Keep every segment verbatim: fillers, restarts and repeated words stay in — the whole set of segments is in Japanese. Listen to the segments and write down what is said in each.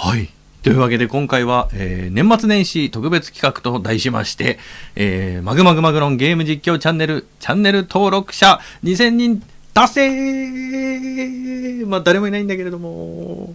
はい。というわけで今回は、えー、年末年始特別企画と題しまして、えー、マグマグマグロンゲーム実況チャンネル、チャンネル登録者にせんにん達成。まあ誰もいないんだけれども。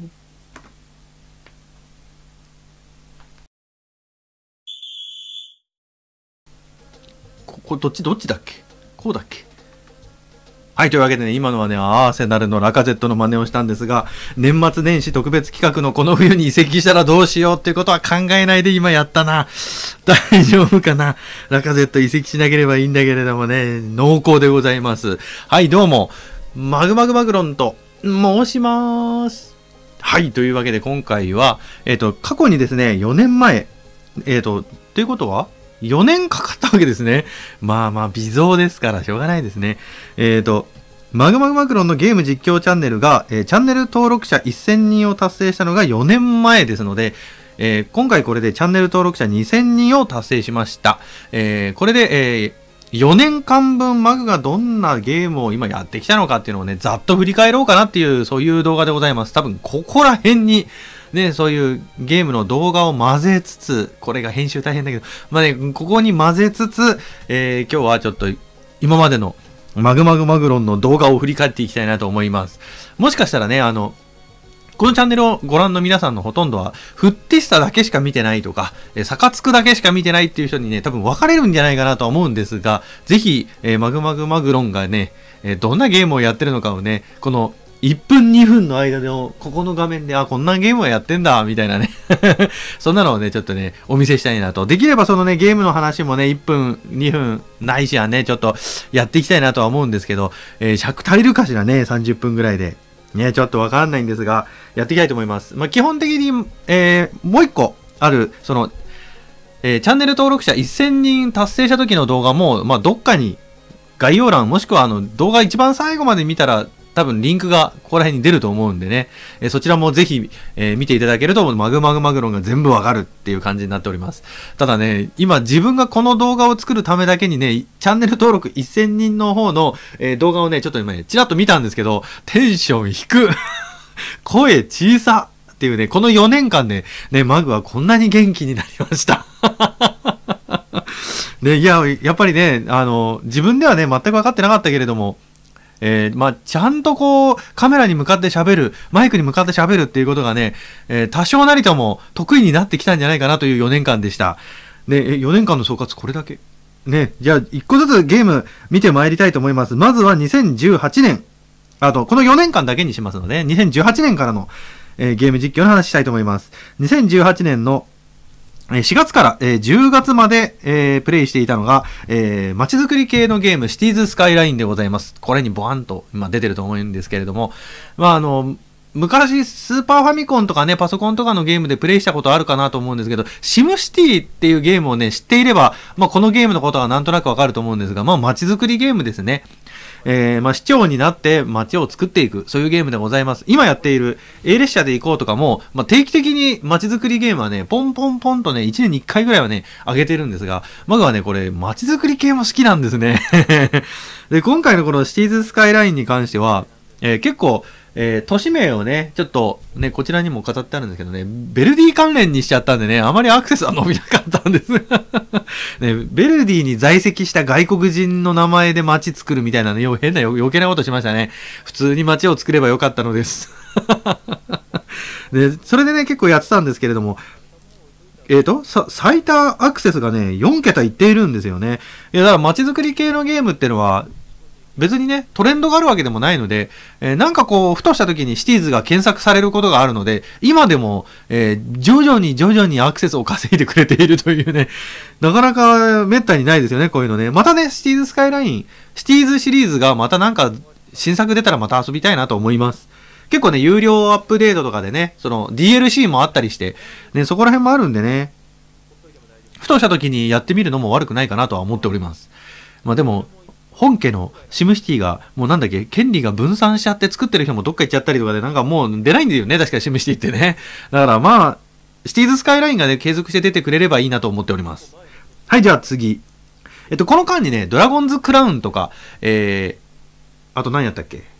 ここどっちどっちだっけ？こうだっけ？はい、というわけでね、今のはね、アーセナルのラカゼットの真似をしたんですが、年末年始特別企画のこの冬に移籍したらどうしようっていうことは考えないで今やったな。大丈夫かな？ラカゼット移籍しなければいいんだけれどもね、濃厚でございます。はい、どうも、マグマグマグロンと申します。はい、というわけで今回は、えっと、過去にですね、よねんまえ、えっと、ということはよねんかかったわけですね。まあまあ、微増ですからしょうがないですね。えっと、マグマグマグロンのゲーム実況チャンネルが、えー、チャンネル登録者せんにんを達成したのがよねんまえですので、えー、今回これでチャンネル登録者にせんにんを達成しました。えー、これで、えー、よねんかんぶんマグがどんなゲームを今やってきたのかっていうのをね、ざっと振り返ろうかなっていう、そういう動画でございます。多分、ここら辺に、ね、そういうゲームの動画を混ぜつつ、これが編集大変だけど、まあね、ここに混ぜつつ、えー、今日はちょっと今までのマグマグマグロンの動画を振り返っていきたいなと思います。もしかしたらね、あの、このチャンネルをご覧の皆さんのほとんどは、フッティスタだけしか見てないとか、えサカツクだけしか見てないっていう人にね、多分分かれるんじゃないかなと思うんですが、ぜひ、えー、マグマグマグロンがね、えー、どんなゲームをやってるのかをね、このいっぷんにふんの間のここの画面で、あ、こんなゲームをやってんだ、みたいなね。そんなのをね、ちょっとね、お見せしたいなと。できればそのね、ゲームの話もね、いっぷん、にふん、ないしはね、ちょっとやっていきたいなとは思うんですけど、えー、尺足りるかしらね、さんじゅっぷんぐらいで。ね、ちょっとわかんないんですが、やっていきたいと思います。まあ、基本的に、えー、もう一個ある、その、えー、チャンネル登録者せんにん達成した時の動画も、まあ、どっかに概要欄、もしくはあの、動画一番最後まで見たら、多分リンクがここら辺に出ると思うんでね、えー、そちらもぜひ、えー、見ていただけるとマグマグマグロンが全部わかるっていう感じになっております。ただね、今自分がこの動画を作るためだけにね、チャンネル登録せんにんの方の、えー、動画をね、ちょっと今ね、ちらっと見たんですけど、テンション低声小さっていうね、このよねんかんで、ね、マグはこんなに元気になりました。ね、いや、やっぱりね、あの、自分ではね、全く分かってなかったけれども、えー、まあ、ちゃんとこう、カメラに向かって喋る、マイクに向かって喋るっていうことがね、えー、多少なりとも得意になってきたんじゃないかなというよねんかんでした。ね、よねんかんの総括これだけ。ね、じゃあ、一個ずつゲーム見てまいりたいと思います。まずはにせんじゅうはちねん。あと、このよねんかんだけにしますので、にせんじゅうはちねんからの、えー、ゲーム実況の話したいと思います。にせんじゅうはちねんのしがつからじゅうがつまで、えー、プレイしていたのが、えー、街づくり系のゲーム、シティーズスカイラインでございます。これにボワンと今出てると思うんですけれども、まああの、昔スーパーファミコンとかね、パソコンとかのゲームでプレイしたことあるかなと思うんですけど、シムシティっていうゲームをね、知っていれば、まあこのゲームのことはなんとなくわかると思うんですが、まあ街づくりゲームですね。えー、まあ、市長になって街を作っていく、そういうゲームでございます。今やっている A 列車で行こうとかも、まあ、定期的に街づくりゲームはね、ポンポンポンとね、いちねんにいっかいぐらいはね、上げてるんですが、マグはね、これ、街づくり系も好きなんですね。で、今回のこのシティーズスカイラインに関しては、えー、結構、えー、都市名をね、ちょっとね、こちらにも飾ってあるんですけどね、ベルディ関連にしちゃったんでね、あまりアクセスは伸びなかったんです。ね、ベルディに在籍した外国人の名前で街作るみたいなね、変な余計なことしましたね。普通に街を作ればよかったのです。で、それでね、結構やってたんですけれども、えっと、さ、最多アクセスがね、よんけたいっているんですよね。いや、だから街づくり系のゲームってのは、別にね、トレンドがあるわけでもないので、えー、なんかこう、ふとした時にシティーズが検索されることがあるので、今でも、えー、徐々に徐々にアクセスを稼いでくれているというね、なかなか滅多にないですよね、こういうのね。またね、シティーズスカイライン、シティーズシリーズがまたなんか、新作出たらまた遊びたいなと思います。結構ね、有料アップデートとかでね、その ディーエルシー もあったりして、ね、そこら辺もあるんでね、ふとした時にやってみるのも悪くないかなとは思っております。まあでも、本家のシムシティが、もうなんだっけ、権利が分散しちゃって作ってる人もどっか行っちゃったりとかで、なんかもう出ないんだよね、確かシムシティってね。だからまあ、シティーズスカイラインがね、継続して出てくれればいいなと思っております。はい、じゃあ次。えっと、この間にね、ドラゴンズクラウンとか、えー、あと何やったっけ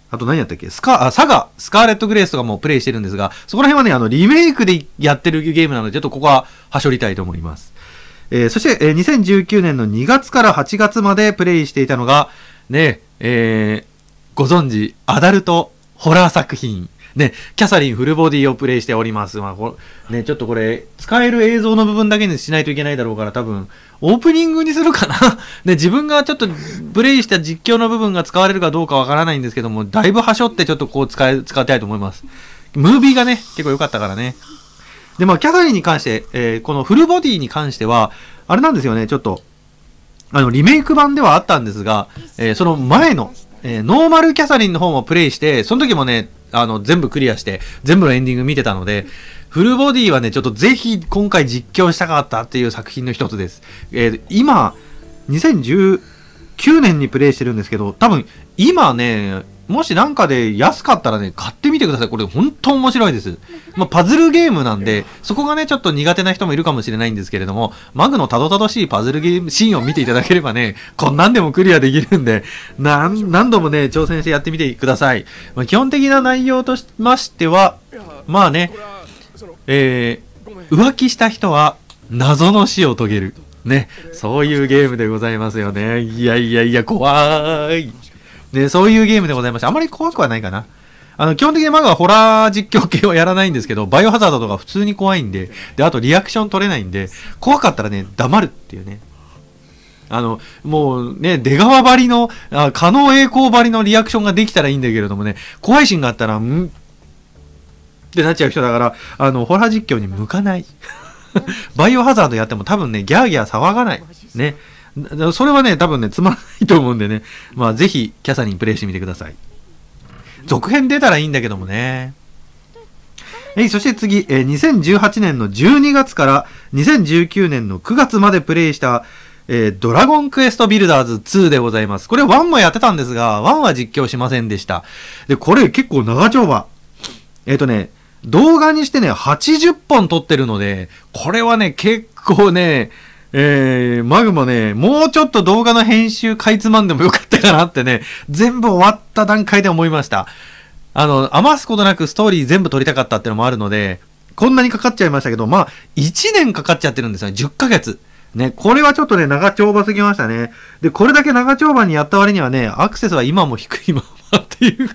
あと何やったっけスカ、あ、サガ、スカーレット・グレースとかもプレイしてるんですが、そこら辺はね、あの、リメイクでやってるゲームなので、ちょっとここは、はしょりたいと思います。えー、そして、えー、にせんじゅうきゅうねんのにがつからはちがつまでプレイしていたのが、ね、えー、ご存知、アダルトホラー作品。ね、キャサリンフルボディをプレイしております。まあ、こね、ちょっとこれ、使える映像の部分だけにしないといけないだろうから、多分、オープニングにするかなね、自分がちょっとプレイした実況の部分が使われるかどうかわからないんですけども、だいぶはしょってちょっとこう使い、使いたいと思います。ムービーがね、結構良かったからね。で、まあ、キャサリンに関して、えー、このフルボディに関しては、あれなんですよね、ちょっと、あの、リメイク版ではあったんですが、えー、その前の、えー、ノーマルキャサリンの方もプレイして、その時もね、あの、全部クリアして、全部のエンディング見てたので、フルボディはね、ちょっとぜひ今回実況したかったっていう作品の一つです。えー、今、にせんじゅうきゅうねんにプレイしてるんですけど、多分、今ね、もしなんかで安かったらね、買ってみてください。これ本当面白いです。まあ、パズルゲームなんで、そこがね、ちょっと苦手な人もいるかもしれないんですけれども、マグのたどたどしいパズルゲームシーンを見ていただければね、こんなんでもクリアできるんで、何、何度もね、挑戦してやってみてください。まあ、基本的な内容としましては、まあね、えー、浮気した人は謎の死を遂げる。ね、そういうゲームでございますよね。いやいやいや、怖い。ね、そういうゲームでございました。あまり怖くはないかな。あの、基本的にマグはホラー実況系はやらないんですけど、バイオハザードとか普通に怖いんで、で、あとリアクション取れないんで、怖かったらね、黙るっていうね。あの、もうね、出川張りの、あ、加納栄光張りのリアクションができたらいいんだけれどもね、怖いシーンがあったら、んってなっちゃう人だから、あの、ホラー実況に向かない。バイオハザードやっても多分ね、ギャーギャー騒がない。ね。それはね、多分ね、つまらないと思うんでね。まあ、ぜひ、キャサリンプレイしてみてください。続編出たらいいんだけどもね。えい、そして次、えー、にせんじゅうはちねんのじゅうにがつからにせんじゅうきゅうねんのくがつまでプレイした、えー、ドラゴンクエストビルダーズツーでございます。これワンもやってたんですが、ワンは実況しませんでした。で、これ結構長丁場。えっとね、動画にしてね、はちじゅっぽん撮ってるので、これはね、結構ね、えー、マグもね、もうちょっと動画の編集かいつまんでもよかったかなってね、全部終わった段階で思いました。あの、余すことなくストーリー全部撮りたかったってのもあるので、こんなにかかっちゃいましたけど、まあ、いちねんかかっちゃってるんですよね。じゅっかげつ。ね、これはちょっとね、長丁場すぎましたね。で、これだけ長丁場にやった割にはね、アクセスは今も低いままっていうか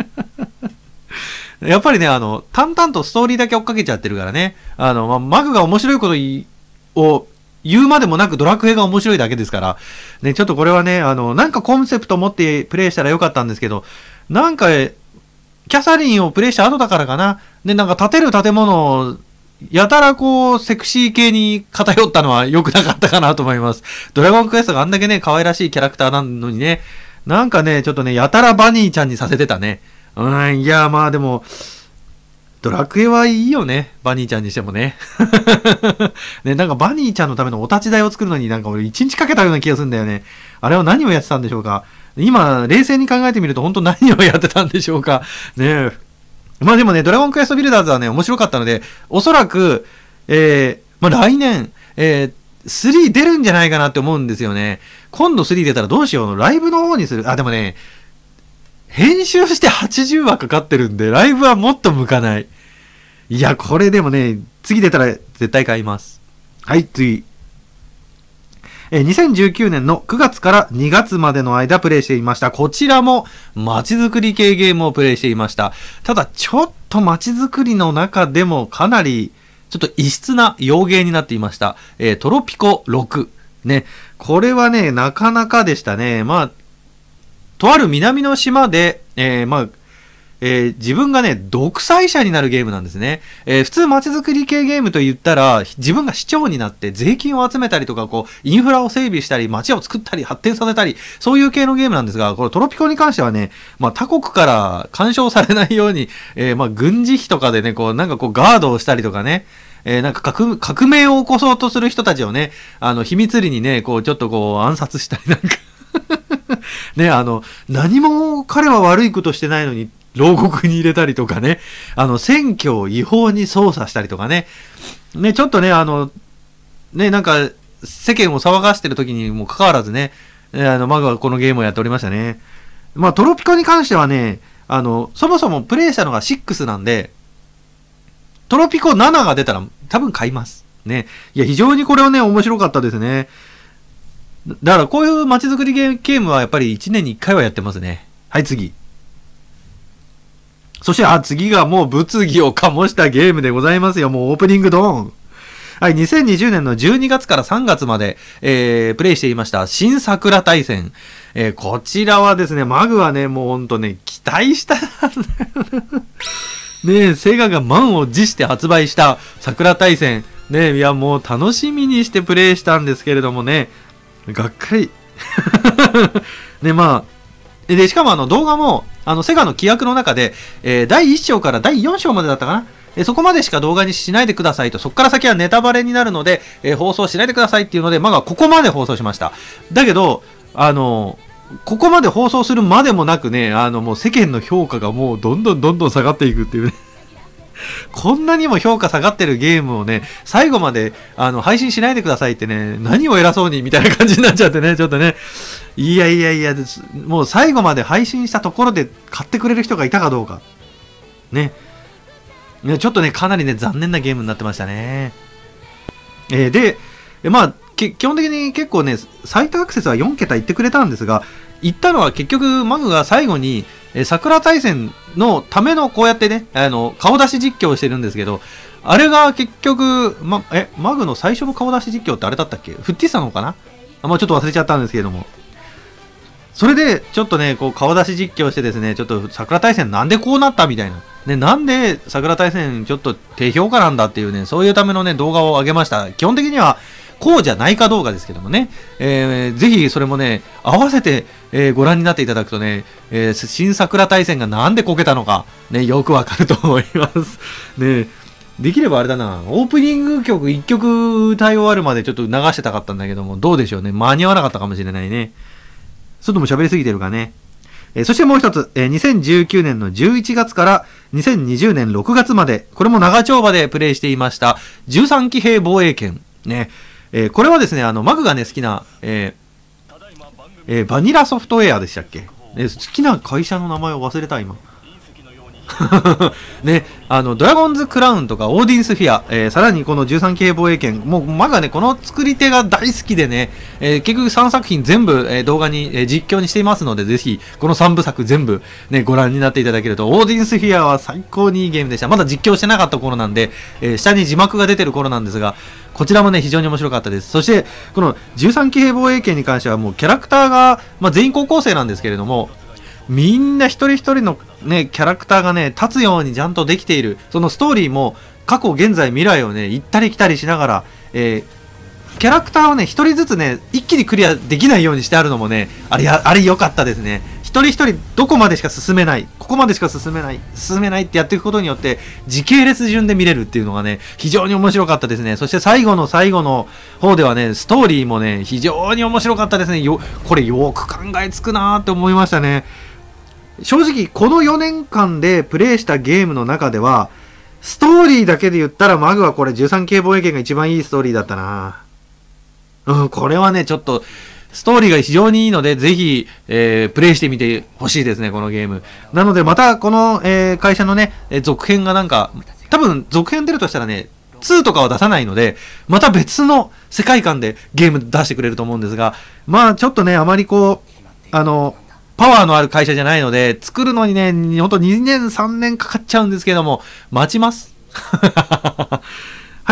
な。やっぱりね、あの、淡々とストーリーだけ追っかけちゃってるからね。あの、まあ、マグが面白いことを言うまでもなくドラクエが面白いだけですから。ね、ちょっとこれはね、あの、なんかコンセプト持ってプレイしたらよかったんですけど、なんか、キャサリンをプレイした後だからかな。で、なんか建てる建物を、やたらこう、セクシー系に偏ったのは良くなかったかなと思います。ドラゴンクエストがあんだけね、可愛らしいキャラクターなのにね、なんかね、ちょっとね、やたらバニーちゃんにさせてたね。うん、いや、まあでも、ドラクエはいいよね。バニーちゃんにしてもね。ね、なんかバニーちゃんのためのお立ち台を作るのになんか俺一日かけたような気がするんだよね。あれは何をやってたんでしょうか。今、冷静に考えてみると本当何をやってたんでしょうか。ねえ。まあでもね、ドラゴンクエストビルダーズはね、面白かったので、おそらく、えー、まあ来年、えー、スリー出るんじゃないかなって思うんですよね。今度スリー出たらどうしようの、ライブの方にする。あ、でもね、編集してはちじゅうわかかってるんで、ライブはもっと向かない。いや、これでもね、次出たら絶対買います。はい、次。えー、にせんじゅうきゅうねんのくがつからにがつまでの間プレイしていました。こちらも街づくり系ゲームをプレイしていました。ただ、ちょっと街づくりの中でもかなり、ちょっと異質な洋ゲーになっていました。えー、トロピコろく。ね。これはね、なかなかでしたね。まあ、とある南の島で、えー、まあ、えー、自分がね、独裁者になるゲームなんですね。えー、普通街づくり系ゲームと言ったら、自分が市長になって税金を集めたりとか、こう、インフラを整備したり、街を作ったり、発展させたり、そういう系のゲームなんですが、このトロピコに関してはね、まあ他国から干渉されないように、えー、まあ軍事費とかでね、こう、なんかこう、ガードをしたりとかね、えー、なんか革、革命を起こそうとする人たちをね、あの、秘密裏にね、こう、ちょっとこう、暗殺したりなんかね、あの、何も彼は悪いことしてないのに、牢獄に入れたりとかね、あの、選挙を違法に操作したりとかね、ね、ちょっとね、あの、ね、なんか、世間を騒がしてる時にもかかわらずね、あの、マグはこのゲームをやっておりましたね。まあ、トロピコに関してはね、 あの、そもそもプレイしたのがろくなんで、トロピコななが出たら多分買います。ね。いや、非常にこれはね、面白かったですね。だからこういう街づくりゲームはやっぱりいちねんにいっかいはやってますね。はい、次。そして、あ、次がもう物議を醸したゲームでございますよ。もうオープニングドーン。はい、にせんにじゅうねんのじゅうにがつからさんがつまで、えー、プレイしていました、新桜大戦。えー、こちらはですね、マグはね、もうほんとね、期待した。ねえ、セガが満を持して発売した桜大戦。ねえ、いや、もう楽しみにしてプレイしたんですけれどもね、がっかり。ね、まあ、で、しかもあの動画も、あの、セガの規約の中で、えー、だいいっ章からだいよん章までだったかな。えー、そこまでしか動画にしないでくださいと、そこから先はネタバレになるので、えー、放送しないでくださいっていうので、マガはここまで放送しました。だけど、あの、ここまで放送するまでもなくね、あの、もう世間の評価がもうどんどんどんどん下がっていくっていうね。こんなにも評価下がってるゲームをね、最後まであの配信しないでくださいってね、何を偉そうにみたいな感じになっちゃってね、ちょっとね、いやいやいや、もう最後まで配信したところで買ってくれる人がいたかどうか。ね。ちょっとね、かなりね、残念なゲームになってましたね。えー、で、まあ、基本的に結構ね、最多アクセスはよんけたいってくれたんですが、言ったのは結局、マグが最後に、えー、桜大戦のためのこうやってね、あの、顔出し実況をしてるんですけど、あれが結局、ま、え、マグの最初の顔出し実況ってあれだったっけ？フッティスタのかな？あ、まあ、ちょっと忘れちゃったんですけれども。それで、ちょっとね、こう、顔出し実況してですね、ちょっと桜大戦なんでこうなったみたいな。ね、なんで桜大戦ちょっと低評価なんだっていうね、そういうためのね、動画を上げました。基本的には、こうじゃないか動画ですけどもね、えー、ぜひそれもね、合わせて、えー、ご覧になっていただくとね、えー、新桜大戦がなんでこけたのか、ね、よくわかると思います。ね、できればあれだな、オープニング曲いっきょく歌い終わるまでちょっと流してたかったんだけども、どうでしょうね、間に合わなかったかもしれないね。ちょっとも喋りすぎてるかね。えー、そしてもう一つ、えー、にせんじゅうきゅうねんのじゅういちがつからにせんにじゅうねんろくがつまで、これも長丁場でプレイしていました、じゅうさん騎兵防衛権。ね。えー、これはですね、あの、マグがね、好きな、えーえー、バニラソフトウェアでしたっけ、えー、好きな会社の名前を忘れた、今。ね、あの、ドラゴンズクラウンとかオーディンスフィア、えー、さらにこのじゅうさん騎兵防衛権、もう、マグはね、この作り手が大好きでね、えー、結局さんさく品全部、えー、動画に、えー、実況にしていますので、ぜひ、このさんぶさく全部、ね、ご覧になっていただけると、オーディンスフィアは最高にいいゲームでした。まだ実況してなかった頃なんで、えー、下に字幕が出てる頃なんですが、こちらもね、非常に面白かったです。そして、このじゅうさん騎兵防衛権に関しては、もうキャラクターが、まあ、全員高校生なんですけれども、みんな一人一人のね、キャラクターがね、立つようにちゃんとできている。そのストーリーも、過去、現在、未来をね、行ったり来たりしながら、えー、キャラクターをね、一人ずつね、一気にクリアできないようにしてあるのもね、あれや、あれ良かったですね。一人一人どこまでしか進めない、ここまでしか進めない、進めないってやっていくことによって、時系列順で見れるっていうのがね、非常に面白かったですね。そして最後の最後の方ではね、ストーリーもね、非常に面白かったですね。よ、これよく考えつくなーって思いましたね。正直、このよねんかんでプレイしたゲームの中では、ストーリーだけで言ったらマグはこれじゅうさん系防衛権が一番いいストーリーだったな。うん、これはね、ちょっと、ストーリーが非常にいいので、ぜひ、えー、プレイしてみてほしいですね、このゲーム。なので、また、この、えー、会社のね、えー、続編がなんか、多分、続編出るとしたらね、にとかは出さないので、また別の世界観でゲーム出してくれると思うんですが、まあ、ちょっとね、あまりこう、あの、パワーのある会社じゃないので、作るのにね、ほんとにねん、さんねんかかっちゃうんですけども、待ちます。はい、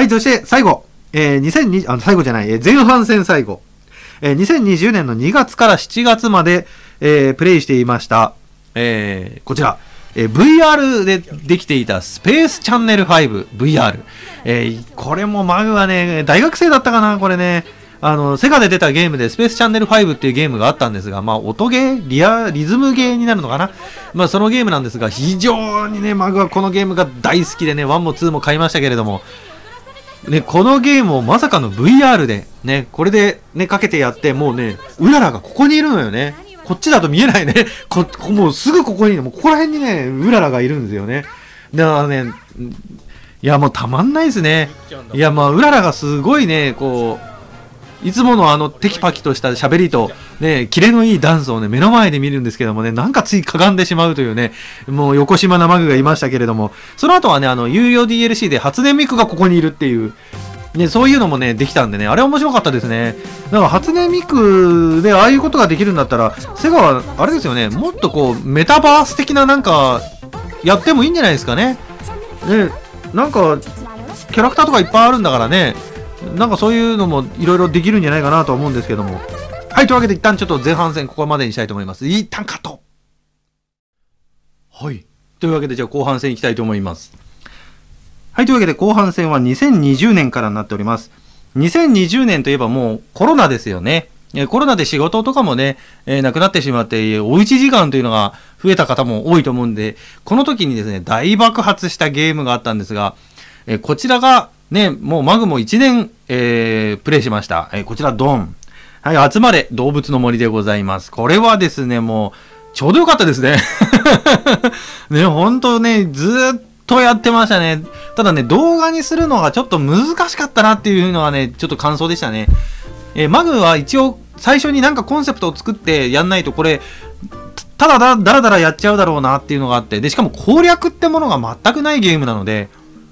そして最後、えー、にせんにじゅう、あの、最後じゃない、えー、前半戦最後。えー、にせんにじゅうねんのにがつからしちがつまで、えー、プレイしていました。えー、こちら、えー、ブイアール でできていたスペースチャンネルファイブ ブイアール。えー、これもマグはね、大学生だったかな、これね。あの、セガで出たゲームでスペースチャンネルファイブっていうゲームがあったんですが、まあ、音ゲーリア、リズムゲーになるのかな。まあ、そのゲームなんですが、非常にね、マグはこのゲームが大好きでね、ワンもツーも買いましたけれども、ね、このゲームをまさかの ブイアール で、ね、これでね、かけてやって、もうね、うららがここにいるのよね。こっちだと見えないね。こ、こもうすぐここに、もうここら辺にね、うららがいるんですよね。だからね、いや、もうたまんないですね。いや、まあ、うららがすごいね、こう、 いつものあのテキパキとした喋りと、ね、キレのいいダンスをね、目の前で見るんですけどもね、なんかついかがんでしまうというね、もう横島なマグがいましたけれども、その後はね、あの、有料 ディーエルシー で初音ミクがここにいるっていう、ね、そういうのもね、できたんでね、あれ面白かったですね。だから初音ミクでああいうことができるんだったら、セガは、あれですよね、もっとこう、メタバース的ななんか、やってもいいんじゃないですかね。ね、なんか、キャラクターとかいっぱいあるんだからね、なんかそういうのもいろいろできるんじゃないかなと思うんですけども。はい、というわけで一旦ちょっと前半戦ここまでにしたいと思います。一旦カット。はい。というわけでじゃあ後半戦いきたいと思います。はい、というわけで後半戦はにせんにじゅうねんからになっております。にせんにじゅうねんといえばもうコロナですよね。コロナで仕事とかもね、えー、なくなってしまって、おうち時間というのが増えた方も多いと思うんで、この時にですね、大爆発したゲームがあったんですが、えー、こちらがね、もうマグもいちねん、えー、プレイしました。えー、こちらドン。はい、集まれ動物の森でございます。これはですね、もう、ちょうどよかったですね。ね、ほんとね、ずーっとやってましたね。ただね、動画にするのがちょっと難しかったなっていうのはね、ちょっと感想でしたね。えー、マグは一応、最初になんかコンセプトを作ってやんないと、これ、ただだ、だらだらやっちゃうだろうなっていうのがあって、で、しかも攻略ってものが全くないゲームなので、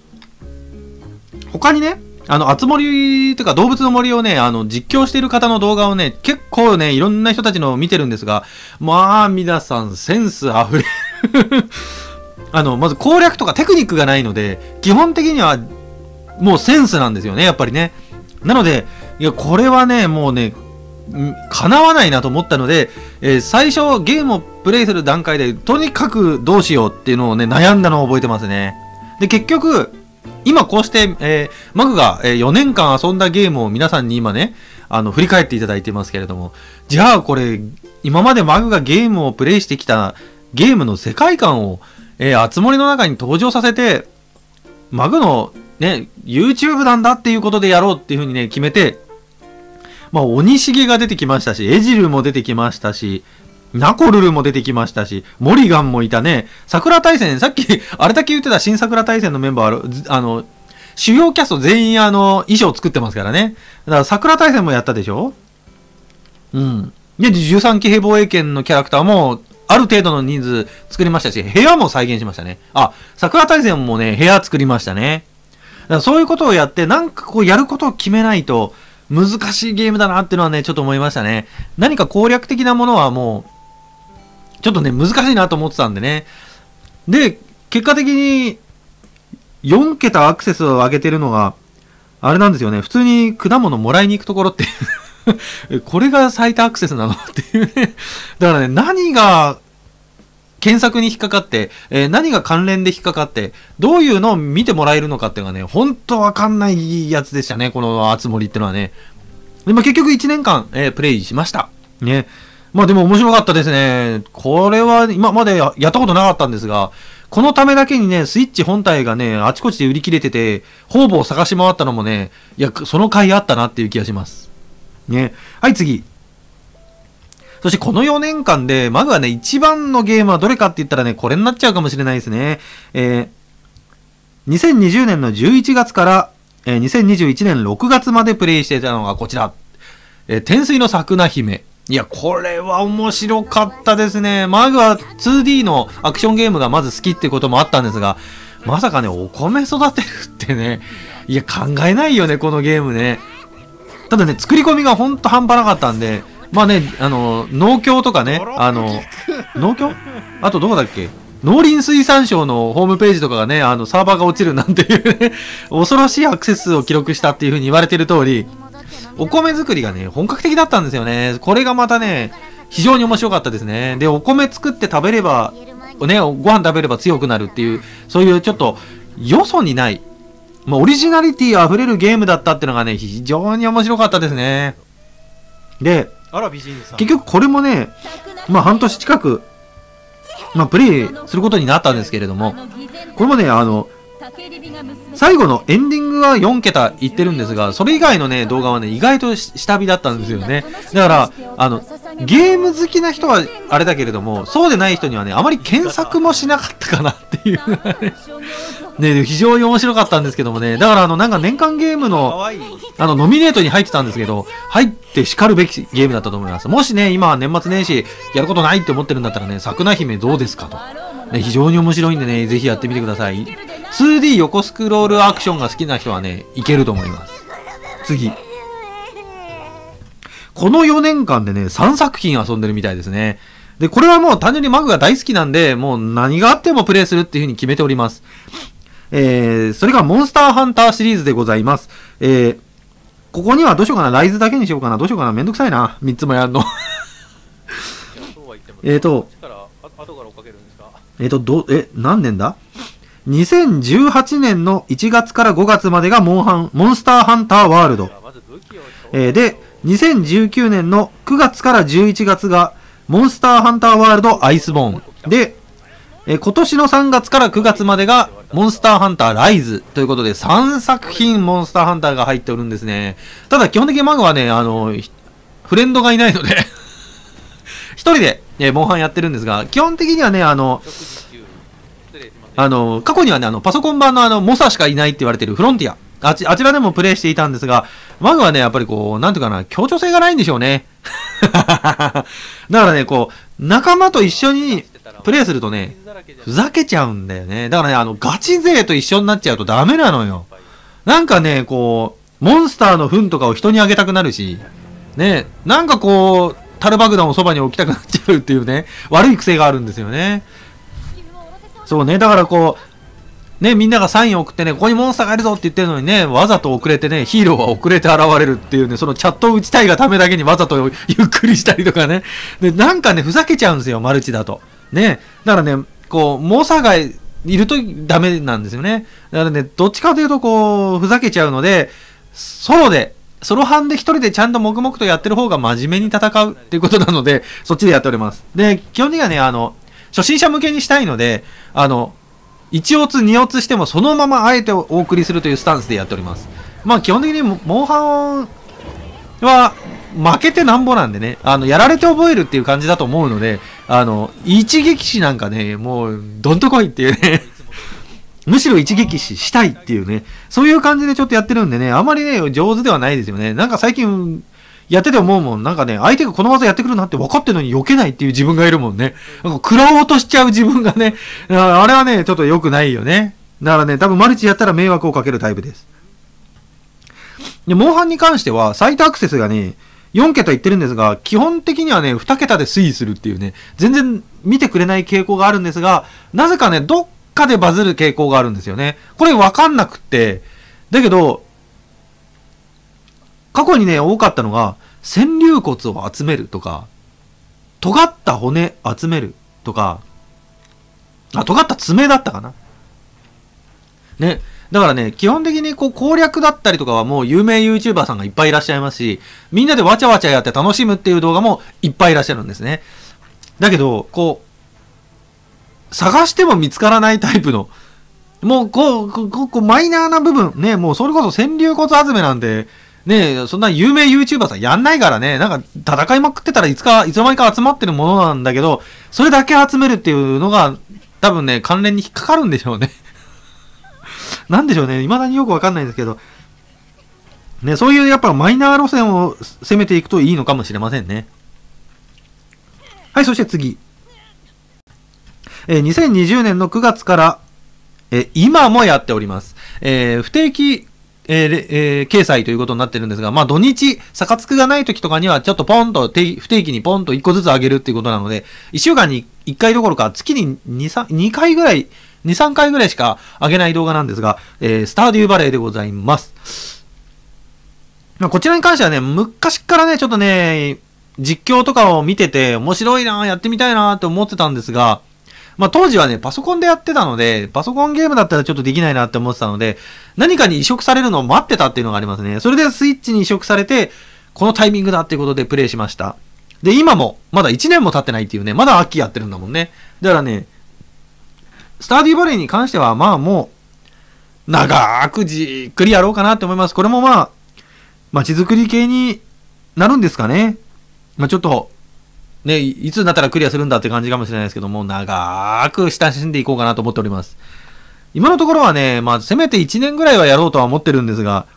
他にね、あの、あつ森というか動物の森をね、あの、実況している方の動画をね、結構ね、いろんな人たちのを見てるんですが、まあ、皆さんセンスあふれる。あの、まず攻略とかテクニックがないので、基本的には、もうセンスなんですよね、やっぱりね。なので、いや、これはね、もうね、叶わないなと思ったので、えー、最初ゲームをプレイする段階で、とにかくどうしようっていうのをね、悩んだのを覚えてますね。で、結局、今こうして、えー、マグがよねんかん遊んだゲームを皆さんに今ね、あの、振り返っていただいてますけれども、じゃあこれ、今までマグがゲームをプレイしてきたゲームの世界観を、えー、あつ森の中に登場させて、マグのね、YouTube なんだっていうことでやろうっていう風にね、決めて、まあ、鬼重が出てきましたし、エジルも出てきましたし、ナコルルも出てきましたし、モリガンもいたね。桜大戦、さっき、あれだけ言ってた新桜大戦のメンバー、あの、主要キャスト全員あの、衣装作ってますからね。だから桜大戦もやったでしょ？うん。で、じゅうさんき兵防衛権のキャラクターも、ある程度の人数作りましたし、部屋も再現しましたね。あ、桜大戦もね、部屋作りましたね。だからそういうことをやって、なんかこうやることを決めないと、難しいゲームだなっていうのはね、ちょっと思いましたね。何か攻略的なものはもう、ちょっとね、難しいなと思ってたんでね。で、結果的に、よんけたアクセスを上げてるのが、あれなんですよね。普通に果物もらいに行くところってこれが最多アクセスなのっていうね。だからね、何が、検索に引っかかって、えー、何が関連で引っかかって、どういうのを見てもらえるのかっていうのがね、ほんとわかんないやつでしたね、このあつ森ってのはね。で、まあ、結局いちねんかん、えー、プレイしました。ね。まあでも面白かったですね。これは今までやったことなかったんですが、このためだけにね、スイッチ本体がね、あちこちで売り切れてて、方々探し回ったのもね、いや、その回あったなっていう気がします。ね。はい、次。そしてこのよねんかんで、マグはね、一番のゲームはどれかって言ったらね、これになっちゃうかもしれないですね。えー、にせんにじゅうねんのじゅういちがつから、えー、にせんにじゅういちねんろくがつまでプレイしていたのがこちら。えー、天水の桜姫。いや、これは面白かったですね。マグは ツーディー のアクションゲームがまず好きってこともあったんですが、まさかね、お米育てるってね、いや、考えないよね、このゲームね。ただね、作り込みがほんと半端なかったんで、まあね、あの、農協とかね、あの、農協？あとどこだっけ？農林水産省のホームページとかがね、あの、サーバーが落ちるなんていうね、恐ろしいアクセス数を記録したっていう風に言われてる通り、お米作りがね、本格的だったんですよね。これがまたね、非常に面白かったですね。で、お米作って食べれば、ね、ご飯食べれば強くなるっていう、そういうちょっと、よそにない、まあ、オリジナリティ溢れるゲームだったっていうのがね、非常に面白かったですね。で、結局これもね、まあ半年近く、まあプレイすることになったんですけれども、これもね、あの、最後のエンディングはよんけたいってるんですが、それ以外のね、動画はね、意外と下火だったんですよね。だから、あの、 ゲーム好きな人はあれだけれども、そうでない人にはね、あまり検索もしなかったかなっていうね、非常に面白かったんですけどもね、だからあの、なんか年間ゲームの、あの、ノミネートに入ってたんですけど、入って叱るべきゲームだったと思います。もしね、今、年末年始、やることないって思ってるんだったらね、桜姫どうですかと。ね、非常に面白いんでね、ぜひやってみてください。ツーディー 横スクロールアクションが好きな人はね、いけると思います。次。このよねんかんでね、さんさく品遊んでるみたいですね。で、これはもう単純にマグが大好きなんで、もう何があってもプレイするっていう風に決めております。えー、それがモンスターハンターシリーズでございます。えー、ここにはどうしようかな、ライズだけにしようかな、どうしようかな、めんどくさいな、みっつもやるの。えっと、えっと、ど、え、何年だ ?にせんじゅうはち 年のいちがつからごがつまでがモンハン、モンスターハンターワールド。えー、で、にせんじゅうきゅうねんのくがつからじゅういちがつがモンスターハンターワールドアイスボーン。で、えー、今年のさんがつからくがつまでがモンスターハンターライズということでさんさく品モンスターハンターが入っておるんですね。ただ基本的にマグはね、あの、フレンドがいないので一人で、えー、モンハンやってるんですが、基本的にはね、あの、あの、過去にはね、あの、パソコン版のあの、モサしかいないって言われてるフロンティア。あち、あちらでもプレイしていたんですが、マグはね、やっぱりこう、なんていうかな、協調性がないんでしょうね。だからね、こう、仲間と一緒にプレイするとね、ふざけちゃうんだよね。だからね、あの、ガチ勢と一緒になっちゃうとダメなのよ。なんかね、こう、モンスターの糞とかを人にあげたくなるし、ね、なんかこう、タル爆弾をそばに置きたくなっちゃうっていうね、悪い癖があるんですよね。そうね、だからこう、ね、みんながサインを送ってね、ここにモンスターがいるぞって言ってるのにね、わざと遅れてね、ヒーローは遅れて現れるっていうね、そのチャットを打ちたいがためだけにわざとゆっくりしたりとかね。で、なんかね、ふざけちゃうんですよ、マルチだと。ね。だからね、こう、モンスターがいるとダメなんですよね。だからね、どっちかというとこう、ふざけちゃうので、ソロで、ソロ班で一人でちゃんと黙々とやってる方が真面目に戦うっていうことなので、そっちでやっております。で、基本的にはね、あの、初心者向けにしたいので、あの、いちオツにオツしてもそのままあえてお送りするというスタンスでやっております。まあ基本的にモンハンは負けてなんぼなんでね、あの、やられて覚えるっていう感じだと思うので、あの、一撃死なんかね、もう、どんとこいっていうね、むしろ一撃死したいっていうね、そういう感じでちょっとやってるんでね、あまりね、上手ではないですよね。なんか最近、やってて思うもん。なんかね、相手がこの技やってくるなって分かってるのに避けないっていう自分がいるもんね。なんか食らおうとしちゃう自分がね、あれはね、ちょっと良くないよね。だからね、多分マルチやったら迷惑をかけるタイプです。で、モンハンに関しては、サイトアクセスがね、よんけたいってるんですが、基本的にはね、にけたで推移するっていうね、全然見てくれない傾向があるんですが、なぜかね、どっかでバズる傾向があるんですよね。これ分かんなくって、だけど、過去にね、多かったのが、川柳骨を集めるとか、尖った骨集めるとか、あ、尖った爪だったかな。ね。だからね、基本的にこう攻略だったりとかはもう有名 YouTuber さんがいっぱいいらっしゃいますし、みんなでわちゃわちゃやって楽しむっていう動画もいっぱいいらっしゃるんですね。だけど、こう、探しても見つからないタイプの、もうこう、こう、こうマイナーな部分、ね、もうそれこそ川柳骨集めなんて、ねえ、そんな有名 YouTuber さんやんないからね、なんか戦いまくってたらいつか、いつの間にか集まってるものなんだけど、それだけ集めるっていうのが、多分ね、関連に引っかかるんでしょうね。なんでしょうね、未だによくわかんないんですけど、ね、そういうやっぱマイナー路線を攻めていくといいのかもしれませんね。はい、そして次。えー、にせんにじゅうねんのくがつから、えー、今もやっております。えー、不定期、えーえー、掲載ということになってるんですが、まあ土日、サツクがない時とかにはちょっとポンと不定期にポンといっこずつ上げるっていうことなので、いっしゅうかんにいっかいどころか月にに、さん、にかいぐらい、に、さんかいぐらいしか上げない動画なんですが、えー、スターデューバレーでございます。まあ、こちらに関してはね、昔からね、ちょっとね、実況とかを見てて面白いなぁ、やってみたいなぁって思ってたんですが、まあ当時はね、パソコンでやってたので、パソコンゲームだったらちょっとできないなって思ってたので、何かに移植されるのを待ってたっていうのがありますね。それでスイッチに移植されて、このタイミングだっていうことでプレイしました。で、今も、まだいちねんも経ってないっていうね、まだ秋やってるんだもんね。だからね、スターデューバレーに関しては、まあもう、長くじっくりやろうかなって思います。これもまあ、街づくり系になるんですかね。まあちょっと、 ね、いつになったらクリアするんだって感じかもしれないですけども、長く親しんでいこうかなと思っております。今のところはね、まあ、せめていちねんぐらいはやろうとは思ってるんですが、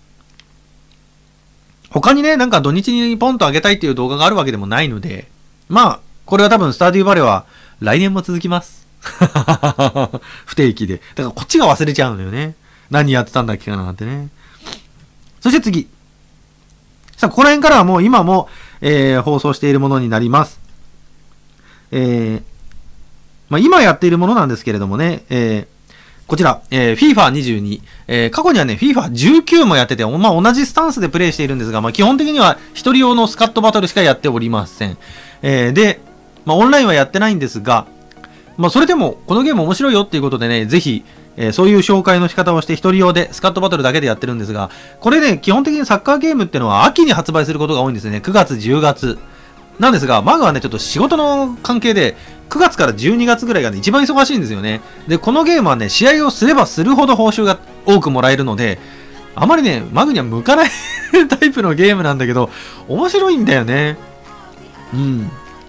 他にね、なんか土日にポンと上げたいっていう動画があるわけでもないので、まあ、これは多分スターデューバレーは来年も続きます。不定期で。だからこっちが忘れちゃうのよね。何やってたんだっけかななんてね。そして次。さあ、ここら辺からはもう今も、えー、放送しているものになります。えー、まあ、今やっているものなんですけれどもね、えー、こちら、えー、フィーファにじゅうに、えー、過去にはね、フィーファじゅうきゅう もやってて、まあ、同じスタンスでプレイしているんですが、まあ、基本的には一人用のスカットバトルしかやっておりません。えー、で、まあ、オンラインはやってないんですが、まあ、それでも、このゲーム面白いよっていうことでね、ぜひ、えー、そういう紹介の仕方をして一人用でスカットバトルだけでやってるんですが、これね、基本的にサッカーゲームってのは秋に発売することが多いんですね。くがつ、じゅうがつ。なんですが、マグはね、ちょっと仕事の関係で、くがつからじゅうにがつぐらいがね、一番忙しいんですよね。で、このゲームはね、試合をすればするほど報酬が多くもらえるので、あまりね、マグには向かないタイプのゲームなんだけど、面白いんだよね。うん。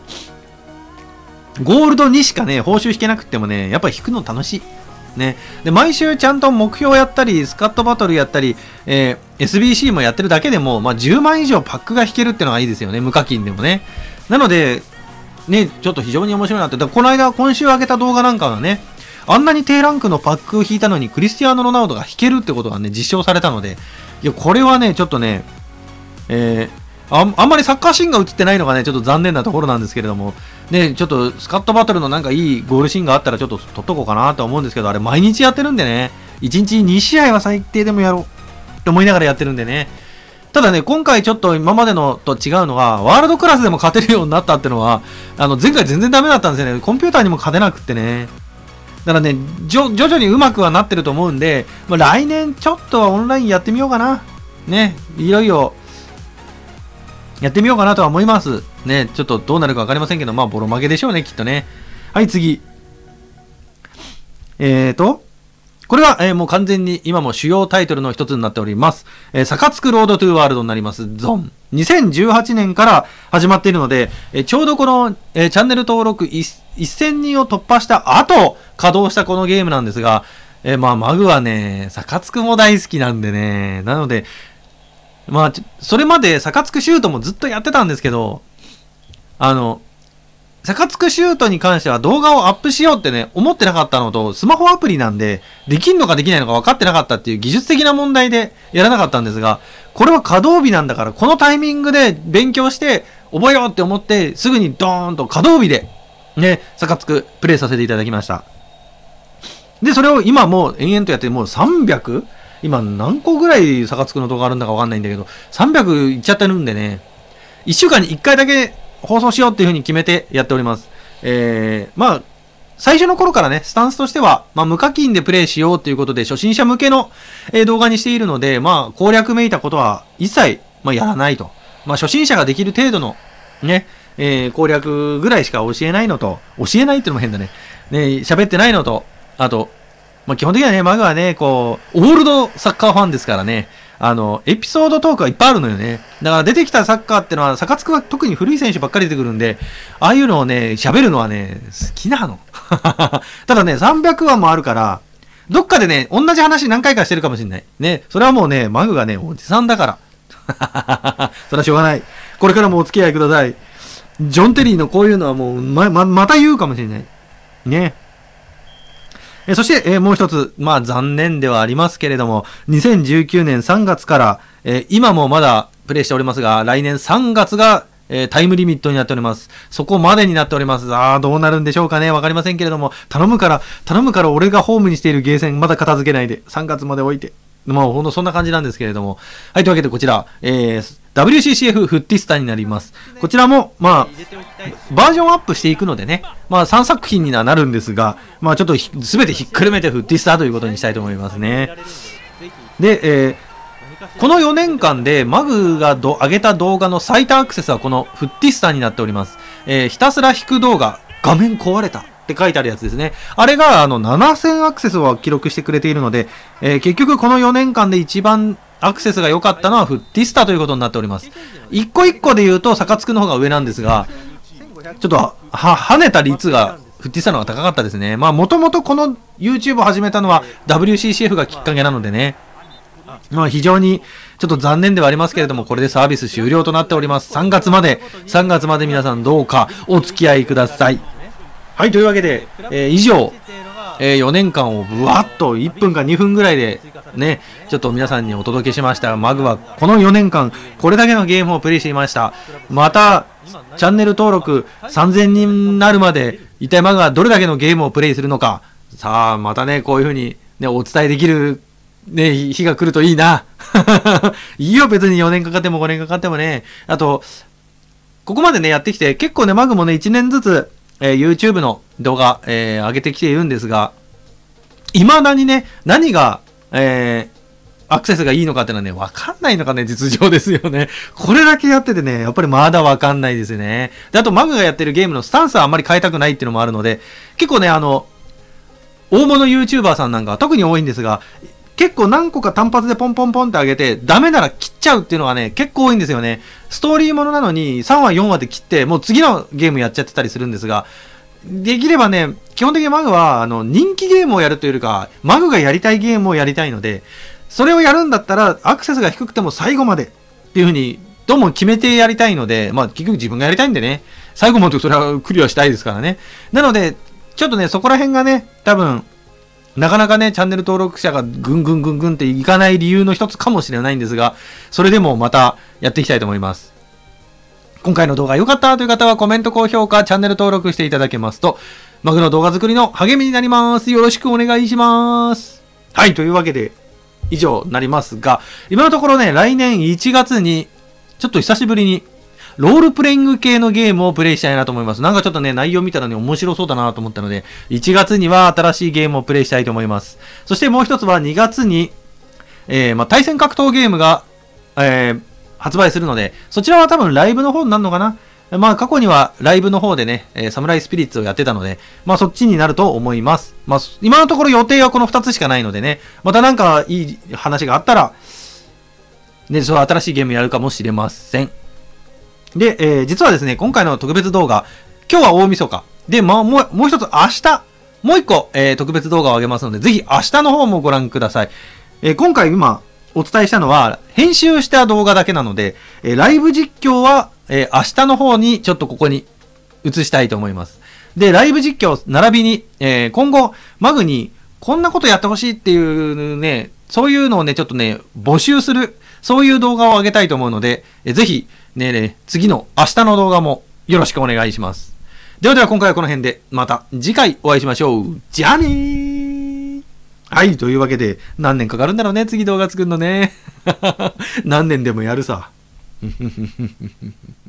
ゴールドにしかね、報酬引けなくってもね、やっぱり引くの楽しい。ね。で、毎週ちゃんと目標やったり、スカットバトルやったり、えー、エスビーシー もやってるだけでも、まあ、じゅうまん以上パックが引けるってのがいいですよね。無課金でもね。なので、ね、ちょっと非常に面白いなって。この間、今週上げた動画なんかはね、あんなに低ランクのパックを引いたのに、クリスティアーノ・ロナウドが引けるってことがね、実証されたので、いや、これはね、ちょっとね、えー、あ, あんまりサッカーシーンが映ってないのがね、ちょっと残念なところなんですけれども、ね、ちょっとスカットバトルのなんかいいゴールシーンがあったらちょっと撮っとこうかなと思うんですけど、あれ毎日やってるんでね、いちにちに試合は最低でもやろうと思いながらやってるんでね。ただね、今回ちょっと今までのと違うのは、ワールドクラスでも勝てるようになったってのは、あの、前回全然ダメだったんですよね。コンピューターにも勝てなくってね。だからね、徐々に上手くはなってると思うんで、まあ、来年ちょっとはオンラインやってみようかな。ね、いよいよ、やってみようかなとは思います。ね、ちょっとどうなるかわかりませんけど、まあ、ボロ負けでしょうね、きっとね。はい、次。えーと、これは、えー、もう完全に今も主要タイトルの一つになっております。えー、サカツクロードトゥーワールドになります。ゾン。にせんじゅうはちねんから始まっているので、えー、ちょうどこの、えー、チャンネル登録せんにんを突破した後、稼働したこのゲームなんですが、えー、まあ、マグはね、サカツクも大好きなんでね、なので、まあ、それまでサカツクシュートもずっとやってたんですけど、あの、サカツクシュートに関しては動画をアップしようってね、思ってなかったのと、スマホアプリなんで、できんのかできないのか分かってなかったっていう技術的な問題でやらなかったんですが、これは稼働日なんだから、このタイミングで勉強して覚えようって思って、すぐにドーンと稼働日で、ね、サカツクプレイさせていただきました。で、それを今もう延々とやって、もう さんびゃく？ 今何個ぐらいサカツクの動画あるんだかわかんないんだけど、さんびゃくいっちゃってるんでね、いっしゅうかんにいっかいだけ放送しようっていう風に決めてやっております。えー、まあ、最初の頃からね、スタンスとしては、まあ、無課金でプレイしようということで、初心者向けの、えー、動画にしているので、まあ、攻略めいたことは一切、まあ、やらないと。まあ、初心者ができる程度の、ね、えー、攻略ぐらいしか教えないのと、教えないっていうのも変だね。ね、喋ってないのと、あと、まあ、基本的にはね、マグはね、こう、オールドサッカーファンですからね、あの、エピソードトークはいっぱいあるのよね。だから出てきたサッカーってのは、サカツクは特に古い選手ばっかり出てくるんで、ああいうのをね、喋るのはね、好きなの。ただね、さんびゃくわもあるから、どっかでね、同じ話何回かしてるかもしれない。ね、それはもうね、マグがね、おじさんだから。それはしょうがない。これからもお付き合いください。ジョン・テリーのこういうのはもう、ま、ま、また言うかもしれない。ね。えそして、えー、もう一つ、まあ残念ではありますけれども、にせんじゅうきゅうねんさんがつから、えー、今もまだプレイしておりますが、来年さんがつが、えー、タイムリミットになっております。そこまでになっております。ああ、どうなるんでしょうかね。わかりませんけれども、頼むから、頼むから俺がホームにしているゲーセンまだ片付けないで、さんがつまで置いて。まあほんとそんな感じなんですけれども。はい、というわけでこちら、えー、ダブリューシーシーエフ フッティスタになります。こちらも、まあ、バージョンアップしていくのでね、まあさんさく品にはなるんですが、まあちょっとすべてひっくるめてフッティスタということにしたいと思いますね。で、えー、このよねんかんでマグがど上げた動画の最多アクセスはこのフッティスタになっております。えー、ひたすら引く動画、画面壊れたって書いてあるやつですね。あれがあのななせんアクセスを記録してくれているので、えー、結局このよねんかんで一番アクセスが良かったのはフッティスタということになっております。一個一個で言うとサカツクの方が上なんですが、 ちょっとは、跳ねた率が、フッティさんの方が高かったですね。まあ、もともとこの YouTube を始めたのは ダブリューシーシーエフ がきっかけなのでね。まあ、非常にちょっと残念ではありますけれども、これでサービス終了となっております。さんがつまで、さんがつまで皆さんどうかお付き合いください。はい、というわけで、えー、以上、えー、よねんかんをぶわっといっぷんかにふんぐらいでね、ちょっと皆さんにお届けしました。マグはこのよねんかん、これだけのゲームをプレイしていました。また、チャンネル登録さんぜんにんになるまで、一体マグはどれだけのゲームをプレイするのか。さあ、またね、こういう風にね、お伝えできる、ね、日が来るといいな。いいよ、別によねんかかってもごねんかかってもね。あと、ここまでね、やってきて、結構ね、マグもね、いちねんずつ、えー、YouTube の動画、えー、上げてきているんですが、未だにね、何が、えー、アクセスがいいのかっていうのはね、わかんないのがね、実情ですよね。これだけやっててね、やっぱりまだわかんないですね。で、あと、マグがやってるゲームのスタンスはあんまり変えたくないっていうのもあるので、結構ね、あの、大物 YouTuber さんなんかは特に多いんですが、結構何個か単発でポンポンポンって上げて、ダメなら切っちゃうっていうのがね、結構多いんですよね。ストーリーものなのにさんわよんわで切って、もう次のゲームやっちゃってたりするんですが、できればね、基本的にマグは、あの、人気ゲームをやるというよりか、マグがやりたいゲームをやりたいので、それをやるんだったら、アクセスが低くても最後までっていう風に、どうも決めてやりたいので、まあ結局自分がやりたいんでね、最後までそれはクリアしたいですからね。なので、ちょっとね、そこら辺がね、多分、なかなかね、チャンネル登録者がぐんぐんぐんぐんっていかない理由の一つかもしれないんですが、それでもまたやっていきたいと思います。今回の動画良かったという方はコメント、高評価、チャンネル登録していただけますと、マグの動画作りの励みになります。よろしくお願いします。はい、というわけで、以上になりますが、今のところね、来年いちがつに、ちょっと久しぶりに、ロールプレイング系のゲームをプレイしたいなと思います。なんかちょっとね、内容見たらね、面白そうだなと思ったので、いちがつには新しいゲームをプレイしたいと思います。そしてもう一つはにがつに、えー、まあ、対戦格闘ゲームが、えー、発売するので、そちらは多分ライブの方になるのかな。まあ過去にはライブの方でね、えー、サムライスピリッツをやってたので、まあそっちになると思います。まあ今のところ予定はこのふたつしかないのでね、またなんかいい話があったら、ね、その新しいゲームやるかもしれません。で、えー、実はですね、今回の特別動画、今日は大晦日。で、まあもう、もう一つ明日、もう一個、えー、特別動画を上げますので、ぜひ明日の方もご覧ください。えー、今回今、お伝えしたのは、編集した動画だけなので、えー、ライブ実況は、えー、明日の方にちょっとここに移したいと思います。で、ライブ実況、並びに、えー、今後、マグにこんなことやってほしいっていうね、そういうのをね、ちょっとね、募集する、そういう動画を上げたいと思うので、えー、ぜひ、ねえね、次の明日の動画もよろしくお願いします。ではでは今回はこの辺で、また次回お会いしましょう。じゃあねー。はい、というわけで、何年かかるんだろうね、次動画作るのね。何年でもやるさ。